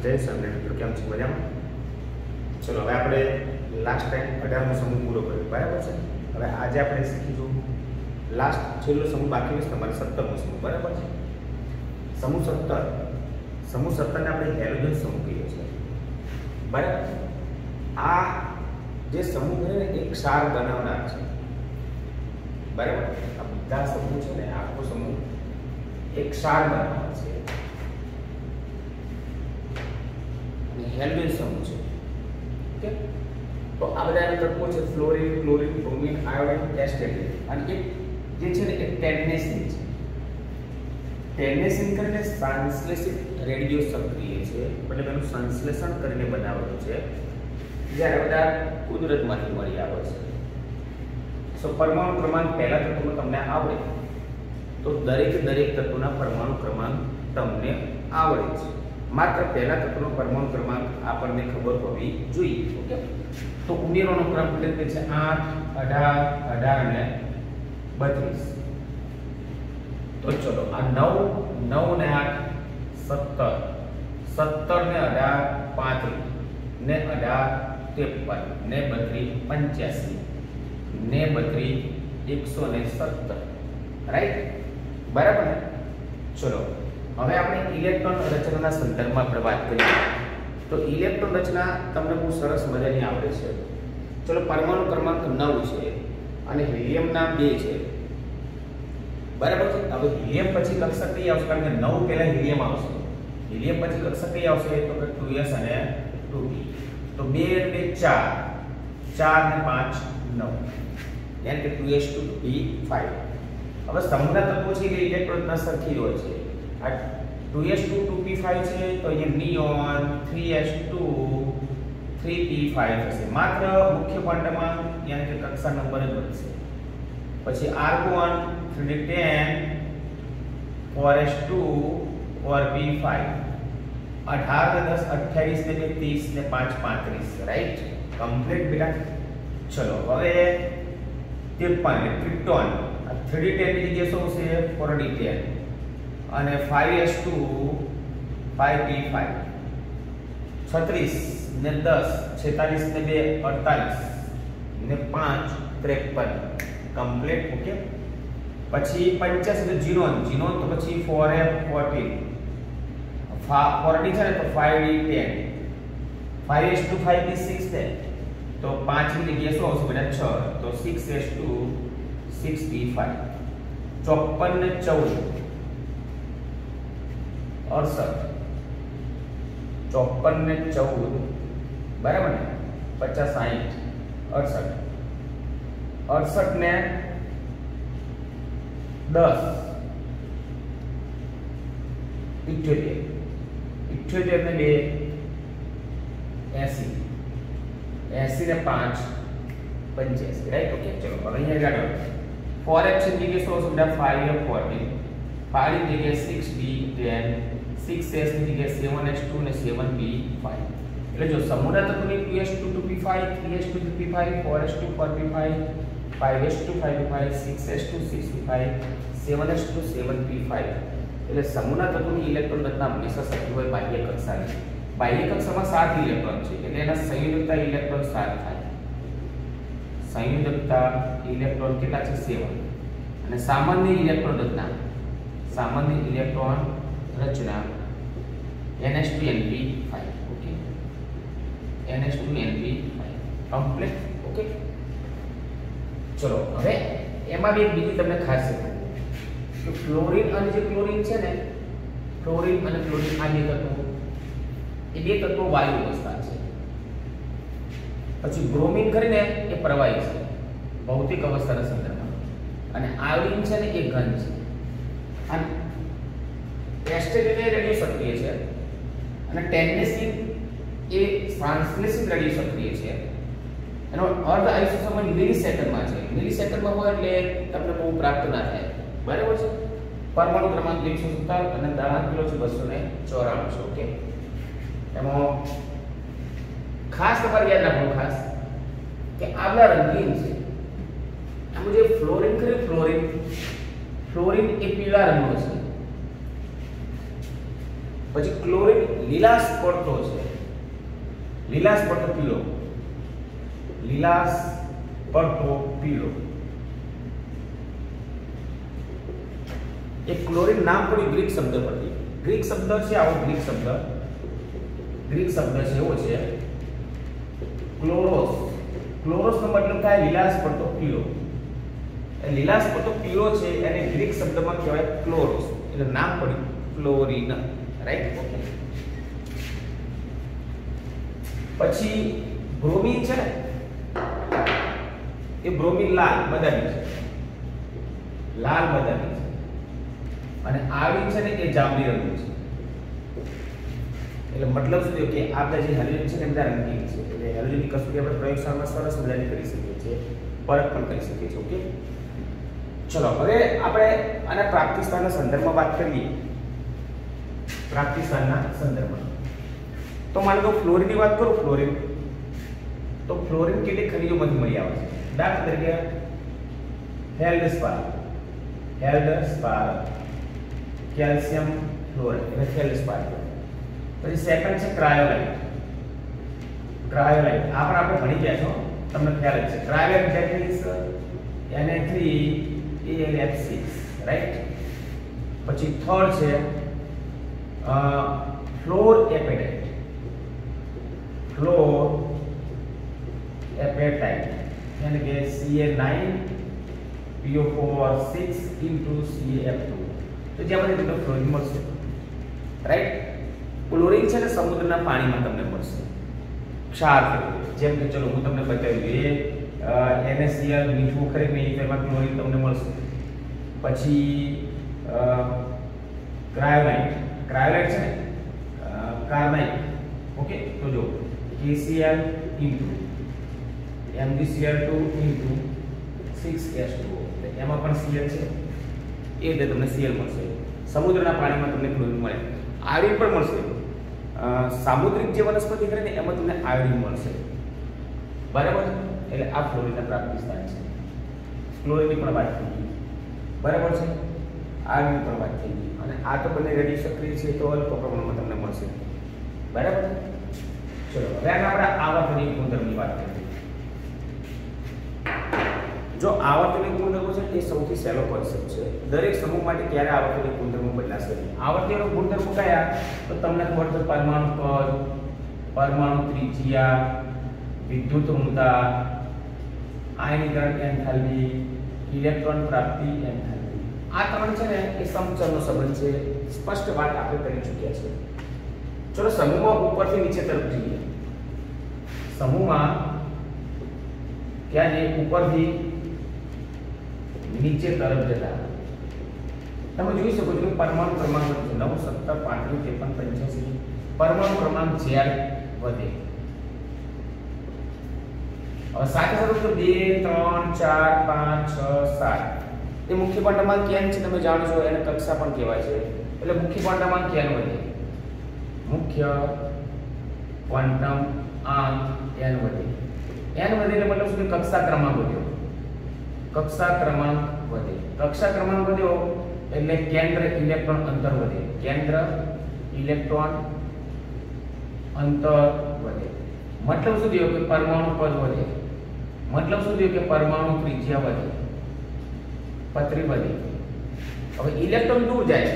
जय स्वामी मित्रों, केम छो मजामां? चलो हवे आपणे लास्ट टाइम 18मो समूह पूरो कर्यो, बराबर छे। हवे आज आपणे शीखीशुं लास्ट छेल्लो समूह बाकी है तमारे 17मो समूह, बराबर छे। समूह 17 ने आपणे हेलोजन समूह कहीए छीए, बराबर। आ जे समूह है ने एक क्षार बनावनार छे, बराबर। आ बधा समूह छे ने आखो समूह एक क्षार बनावनार छे, हेलोजन समूह है। ओके, तो आ बधा तत्वों है fluorine, chlorine, bromine, iodine, astatine और एक जे छे ने एक टेनेसिन छे। टेनेसिन करने संश्लेषित रेडियो सक्रिय है, मतलब एनु संश्लेषण करने बनावेલું છે જ્યારે બધા કુદરતમાંથી મળી આવે છે। સો પરમાણુ ક્રમાંક પહેલા તત્વનો તમને આવડે તો દરેક તત્વના પરમાણુ ક્રમાંક તમને આવડે છે। मात्र पहला तत्वનો परमाणु क्रमांक आपने खबर होवी જોઈએ। ओके, तो उमेरोनो क्रम એટલે છે 8, 18, 18 અને 32। तो चलो आ 9, 9 ने 8 17, 17 ने 18 35 ने 18 53 ने 32 85 ने 32 117, राइट, बराबर ने। चलो હવે આપણે ઇલેક્ટ્રોન રચનાના સંદર્ભમાં આપણે વાત કરીએ તો ઇલેક્ટ્રોન રચના તમને બહુ સરસ મજાની આવડે છે। ચલો પરમાણુ ક્રમાંક 9 છે અને હિલિયમ ના 2 છે, બરાબર છે। હવે હિલિયમ પછી કક્ષક કઈ આવશે? કારણ કે 9 પહેલા હિલિયમ આવશે, હિલિયમ પછી કક્ષક કઈ આવશે? તો કે 2s અને 2p। તો 2 અને 2 4, 4 ને 5 9, यानी कि 2s2 2p5। હવે સમૂહના તત્વો છે કે ઇલેક્ટ્રોન ના સરખી હોય છે। 2s2 2p5 છે તો ये नियोन 3s2 3p5 હશે। માત્ર મુખ્ય ક્વોન્ટમમાં यानी કે કક્ષા નંબર જ બનશે। પછી argon 3d10 4s2 4p5 18 ને 10 28 ને 30 ને 5 35, રાઈટ, કમ્પ્લીટ બેટા। ચલો હવે 53 ક્રિપ્ટોન 3d10 ની જગ્યાએ શું છે? 4d10 અને 5s2 5p5 36 ને 10 46 ને 2 48 ને 5 53, કમ્પ્લીટ। ઓકે, પછી 85 ને જીનોન તો પછી 4f14 4d છે ને તો 5d10 5s2 5p6 છે તો 5 ની જગ્યાએ શું આવશે બેટા? 6 તો 6s2 6p5 54 ને 14 68 54 ने 14, बराबर ने 50 60 68 68 ने 10 78 78 ने 2 80 80 ने 5 85, राइट। ओके, चलो अब અહીંયા ગાડો 4f છે જગ્યાએ શું હશે બેટા? 5f14 5 ની જગ્યાએ 6d10 6s ની જગ્યાએ 7s2 ને 7p5। એટલે જો સમૂહના તત્વોની 2s2 2p5 3s2 3p5 4s2 4p5 5s2 5p5 6s2 6p5 7s2 7p5। એટલે સમૂહના તત્વોની ઇલેક્ટ્રોન રચના હંમેશા સરખી હોય બાહ્ય કક્ષાની। બાહ્ય કક્ષામાં 7 ઇલેક્ટ્રોન છે એટલે એના સંયોજકતા ઇલેક્ટ્રોન 7 થાય। સંયોજકતા ઇલેક્ટ્રોન કેટલા છે? 7। અને સામાન્ય ઇલેક્ટ્રોન રચના ns2np5। Okay, ns2np5 complete. Okay, ચલો હવે એમાં બી બીજી તમને ખાસ શીખવું કે ફ્લોરીન અને જે ક્લોરીન છે ને, ફ્લોરીન અને ક્લોરીન આ બે તત્વો, એ બે તત્વો વાયુ અવસ્થા છે। પછી બ્રોમિન કરીને એ પ્રવાહી છે ભૌતિક અવસ્થાના સંદર્ભમાં, અને આયોડિન છે ને એ ઘન છે, અને એસ્ટેટિન એ રેડિયો સક્રિય છે, અને ટેનેસિન એ ટ્રાન્સલેશન રેડિયો સક્રિય છે। એનો અર્ધ આયુષ્ય સમય મિલિસેકન્ડમાં છે। મિલિસેકન્ડમાં હોય એટલે તમને બહુ પ્રાપ્ત ના થાય, બરાબર છે। પરમાણુ ક્રમાંક 117 અને દહન કિલો છે 294। ઓકે, એમાં ખાસ તમારે યાદ રાખવું ખાસ કે આગલા રંગીન છે। આમાં જે ફ્લોરીન ફ્લોરીન એ પીળા રંગનો છે, પછી ક્લોરીન લીલાશ પડતો છે, લીલાશ પડતો પીળો, લીલાશ પડતો પીળો. એક ક્લોરીન નામ પડ્યું ગ્રીક શબ્દ પરથી. ગ્રીક શબ્દ છે આવો, ગ્રીક શબ્દ છે એવો છે ક્લોરોસ. ક્લોરોસ નો મતલબ થાય લીલાશ પડતો પીળો. એ લીલાશ પડતો પીળો છે એને ગ્રીક શબ્દમાં કહેવાય ક્લોરોસ, એટલે નામ પડ્યું ક્લોરીન, રાઈટ. ઓકે. પછી બ્રોમિન છે ને, એ બ્રોમિન લાલ બદામી છે, લાલ બદામી છે. અને આયોડિન છે ને એ જાંબલી રંગનું છે. એટલે મતલબ શું થયો કે આ બધા જે હેલોજન છે ને બધા રંગીન છે. એટલે હેલોજનની કસોટી આપણે પ્રયોગશાળામાં સરસ મજાની કરી શકીએ છીએ, પરખ પણ કરી શકીએ છીએ. ઓકે, ચલો હવે આપણે આના પ્રાપ્તિસ્થાનના સંદર્ભમાં વાત કરીએ. પ્રાપ્તિસ્થાનના સંદર્ભમાં તો માની લો ફ્લોરિનની વાત કરું, ફ્લોરિન તો ફ્લોરિન કેટલી ખનિજોમાંથી મળી આવે છે? દાખલા તરીકે ફેલ્ડસ્પાર, કેલ્શિયમ ફ્લોરાઇડ એટલે ફેલ્ડસ્પાર. પછી સેકન્ડ છે ક્રાયોલાઇટ. ક્રાયોલાઇટ આ પણ આપણે ભણી ગયા છો, તમને ખ્યાલ જ છે. Cryolite that means Na3AlF6, right. પછી થર્ડ છે ફ્લોરએપેટાઇટ. ફ્લોરએપેટાઇટ એટલે કે Ca9PO4 6 Ca2. તો જેમાંથી તમને ફ્લોરિન મળશે, રાઈટ. ક્લોરીન છે ને સમુદ્રના પાણીમાં તમને મળશે ક્ષાર તરીકે. જેમ કે ચલો હું તમને બતાવ્યું એ NaCl મીઠું ખરેખર એમાં ક્લોરીન તમને મળશે. પછી ક્રાયોલાઇટ છે ને કાર્બાઇડ. ઓકે, તો જો KCl MgCl2 6H2O એમાં પણ Cl છે, એ રીતે તમને Cl મળશે. સમુદ્રના પાણીમાં તમને ક્લોરીન મળે. આયોડિન પણ મળશે. સામુદ્રિક જે વનસ્પતિ કરે ને એમાં તમને આયોડિન મળશે, બરાબર. એટલે આ ફ્લોરિનના પ્રાપ્તિ સ્થાન છે. ક્લોરીનની પણ વાત થઈ ગઈ, બરાબર છે. આયોડિન પણ વાત થઈ ગઈ. અને આ તો બંને રેડી સક્રિય છે તો અલ્પ પ્રમાણમાં તમને મળશે, બરાબર. ચલો હવે આપણે આવર્તનીય ગુણધર્મની વાત કરીએ. જો આવર્તનીય ગુણધર્મો છે એ સૌથી સહેલો કોન્સેપ્ટ છે. દરેક સમૂહ માટે ક્યારે આવર્તનીય ગુણધર્મો બદલાશે? આવર્તનીય ગુણધર્મો કયા? તો તમને ખબર છે પરમાણુ કદ, પરમાણુ ત્રિજ્યા, વિદ્યુત ઋણતા, આયનીકરણ એન્થાલ્પી, ઇલેક્ટ્રોન પ્રાપ્તિ એન્થાલ્પી. આ ત્રણ છે ને એ સમચરનો સંબંધ છે. સ્પષ્ટ વાત આપણે કરી ચૂક્યા છે. ચલો સમૂહમાં ઉપરથી નીચે તરફ જઈએ. સમૂહમાં ક્યાં જઈએ? ઉપરથી નીચે તરફ જતા તમે જોઈ શકો છો કે પરમાણુ ક્રમાંક 9 17 35 53 85 પરમાણુ ક્રમાંક જ્યારે વધે. હવે સાથે સાથે તો 2 3 4 5 6 7 એ મુખ્ય ક્વોન્ટમ ક્યાં છે તમે જાણો છો, એને કક્ષા પણ કહેવાય છે. એટલે મુખ્ય ક્વોન્ટમ ક્યાં વધે? મુખ્ય ક્વોન્ટમ આંક n વધે. n વધે એટલે મતલબ શું કે કક્ષા ક્રમાંક વધ્યો. કક્ષા ક્રમાંક વધે. કક્ષા ક્રમાંક વધ્યો એટલે કેન્દ્ર ઇલેક્ટ્રોન અંતર વધે. કેન્દ્ર ઇલેક્ટ્રોન અંતર વધે. મતલબ શું થયો કે પરમાણુ કદ વધે. મતલબ શું થયો કે પરમાણુ ત્રિજ્યા વધે, પતરી વધે. હવે ઇલેક્ટ્રોન દૂર જાય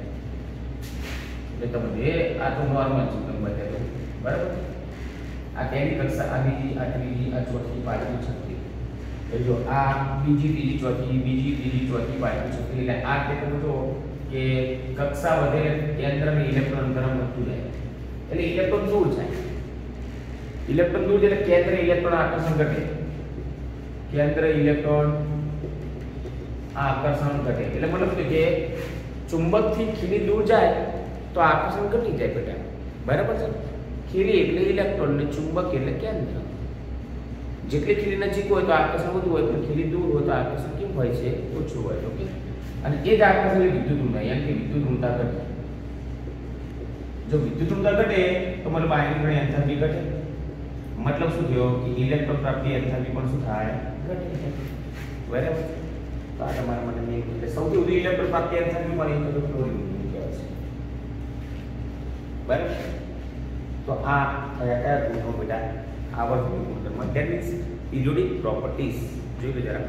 એટલે તમે આ તો નોર્મલ છે તમે બતાવ્યું, બરાબર. આ કેની કક્ષા? આ બીજી, આ ત્રીજી, આ ચોથી, પાંચમી, છઠ્ઠી. એટલે જો આ બીજી, ત્રીજી, ચોથી, બીજી, ત્રીજી, ચોથી, પાંચમી, છઠ્ઠી. એટલે આ રીતે તમે જો કે કક્ષા વધે કેન્દ્ર અને ઇલેક્ટ્રોન અંતર વધતું જાય. એટલે ઇલેક્ટ્રોન દૂર જાય. ઇલેક્ટ્રોન દૂર જાય એટલે કેન્દ્ર ઇલેક્ટ્રોન આકર્ષણ ઘટે. કેન્દ્ર ઇલેક્ટ્રોન આકર્ષણ ઘટે. એટલે મતલબ કે ચુંબકથી ખીલી દૂર જાય તો આકર્ષણ ઘટી જાય બેટા, બરાબર છે. ખીલી એટલે ઇલેક્ટ્રોન ને ચુંબક એટલે કેન્દ્ર. જેટલી ખીલી નજીક હોય તો આકર્ષણ વધુ હોય, પણ ખીલી દૂર હોય તો આકર્ષણ કેમ હોય છે? ઓછું હોય. ઓકે, અને એ જ આકર્ષણ વિદ્યુત ઋણતા, યાની કે વિદ્યુત ઋણતા ઘટે. જો વિદ્યુત ઋણતા ઘટે તો મતલબ આયનીકરણ એન્થાલ્પી ઘટે. મતલબ શું થયો કે ઇલેક્ટ્રોન પ્રાપ્તિ એન્થાલ્પી પણ શું થાય? ઘટે. બરાબર. તો આ તમારા માટે મેં એટલે સૌથી વધુ ઇલેક્ટ્રોન પ્રાપ્તિ એન્થાલ્પી પણ એ તો ક્લોરીન કહેવાય છે. બરાબર. તો આ કયા ગુણો બેટા આવર્તન ગુણધર્મ, ધેટ મીન્સ પીરિયોડિક પ્રોપર્ટીઝ. જોઈ લો જરા.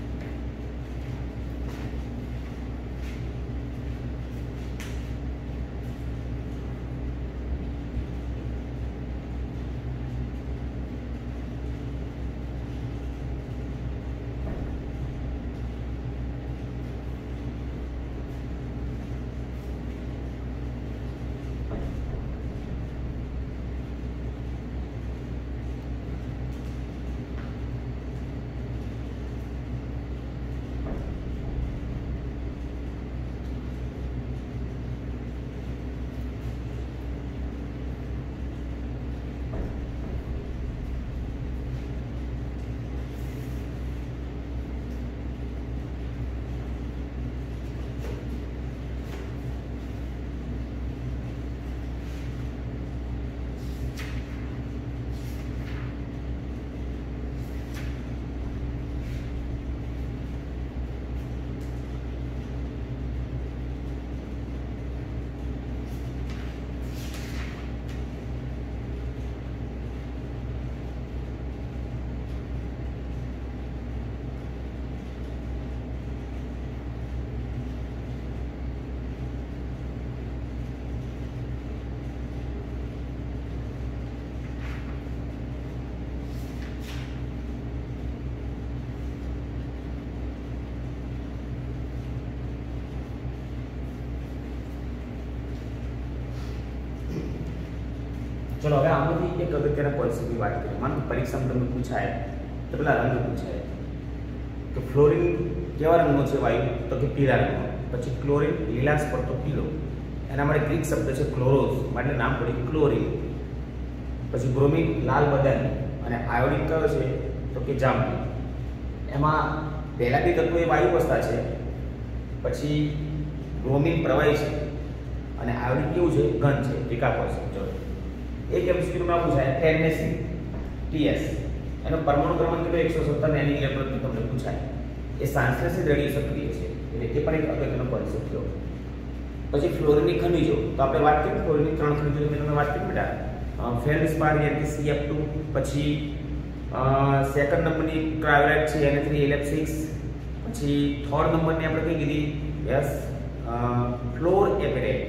चलो હવે આમાંથી એક અગત્યના કોન્સેપ્ટની વાત કરીએ. માનો કે પરીક્ષામાં તમને પૂછાય તો પેલા રંગ પૂછાય કે ફ્લોરિન કેવા રંગનો છે વાયુ, તો કે પીળા રંગનો. પછી ક્લોરિન લીલાશ પર તો પીળો, એના માટે ગ્રીક શબ્દ છે ક્લોરોસ, માટે નામ પડ્યું ક્લોરિન. પછી બ્રોમિન લાલ બદામી, અને આયોડિન કયો છે તો કે જાંબલી. એમાં પહેલા બે તત્વો એ વાયુ અવસ્થા છે, પછી બ્રોમિન પ્રવાહી છે, અને આયોડિન કેવું છે ઘન છે, ટીકાપર છે. ચલો एक एमसीक्यू में पूछा है NaC TS એનો પરમાણુ ક્રમાંક કેટલો 117 નેનો ઇલેક્ટ્રોન તમને પૂછાય. એ સંશ્લેષિત રેડિયો સક્રિય છે એટલે એ પણ એક અગત્યનો કોન્સેપ્ટ થયો. પછી ફ્લોરિનની ખનિજો, તો આપણે વાત કરી ફ્લોરિનની ત્રણ ખનિજો મેં તમને વાત કરી બેટા, ફેલ્ડસ્પાર એટલે CF2, પછી સેકન્ડ નંબરની ક્રાયોલાઇટ છે Na3Lf6, પછી થર્ડ નંબરની આપણે કઈ કીધી યસ ફ્લોર એપેરેટ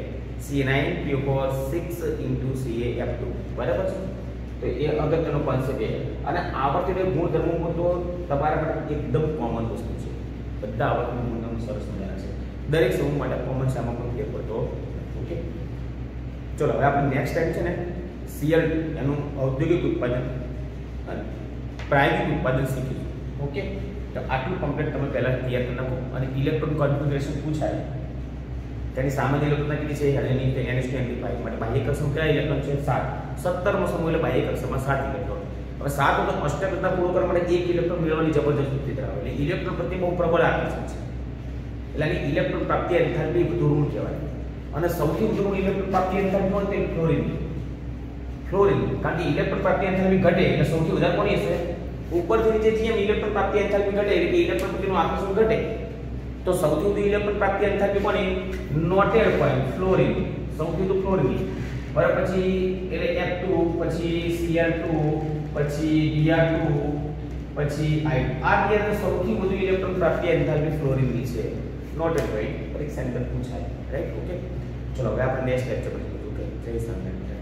C9PO6 CaF2, બરાબર છે. તો એ અગત્યનો કોન્સેપ્ટ છે. અને આવર્તિત ગુણધર્મો તો તમારા માટે એકદમ કોમન વસ્તુ છે. બધા આવર્તિત ગુણધર્મો સરસ મજાના છે, દરેક સમૂહ માટે કોમન છે, આમાં કોઈ ફેર પડતો. ઓકે, ચલો હવે આપણે નેક્સ્ટ ટાઈમ છે ને Cl એનું ઔદ્યોગિક ઉત્પાદન અને પ્રાયોગિક ઉત્પાદન શીખીશું. ઓકે, તો આટલું કમ્પ્લીટ તમે પહેલા તૈયાર કરી નાખો. અને ઇલેક્ટ્રોન કોન્ફિગરેશન પૂછાય, તેની સામાન્ય ઇલેક્ટ્રોન કેટલી છે N is to N5 માટે બાહ્ય કક્ષામાં કયા ઇલેક્ટ્રોન છે 7. 17મો સમૂહ એટલે બાહ્ય કક્ષામાં 7 ઇલેક્ટ્રોન. હવે 7 વખત અષ્ટકતા પૂરો કરવા માટે એક ઇલેક્ટ્રોન મેળવવાની જબરજસ્ત વૃત્તિ ધરાવે, એટલે ઇલેક્ટ્રોન પ્રત્યે બહુ પ્રબળ આકર્ષણ છે. એટલે આની ઇલેક્ટ્રોન પ્રાપ્તિ એન્થાલ્પી વધુ ઋણ કહેવાય. અને સૌથી વધુ ઋણ ઇલેક્ટ્રોન પ્રાપ્તિ એન્થાલ્પી કોણ? તે ફ્લોરિન. કારણ કે ઇલેક્ટ્રોન પ્રાપ્તિ એન્થાલ્પી ઘટે એટલે સૌથી વધારે કોની હશે? ઉપરથી નીચે જેમ ઇલેક્ટ્રોન પ્રાપ્તિ એન્થાલ્પી ઘટે એટલે ઇલેક્ટ્રોન પ્રત્યેનું આકર્ષણ ઘટે, તો સૌથી વધુ ઇલેક્ટ્રોન પ્રાપ્તિ એન્થાલ્પી કોની? નોટેડ પોઈન્ટ ફ્લોરિન, સૌથી વધુ ફ્લોરિન. બરાબર, પછી એટલે F2, પછી Cl2, પછી Br2, પછી I. આ રીતે સૌથી વધુ ઇલેક્ટ્રોન પ્રાપ્તિ એન્થાલ્પી ફ્લોરિનની છે. નોટેડ પોઈન્ટ પરીક્ષા અંદર પૂછાય, રાઈટ? ઓકે, ચલો હવે આપણે નેક્સ્ટ લેક્ચર પર જઈએ. ઓકે, જય સ્વામિનારાયણ.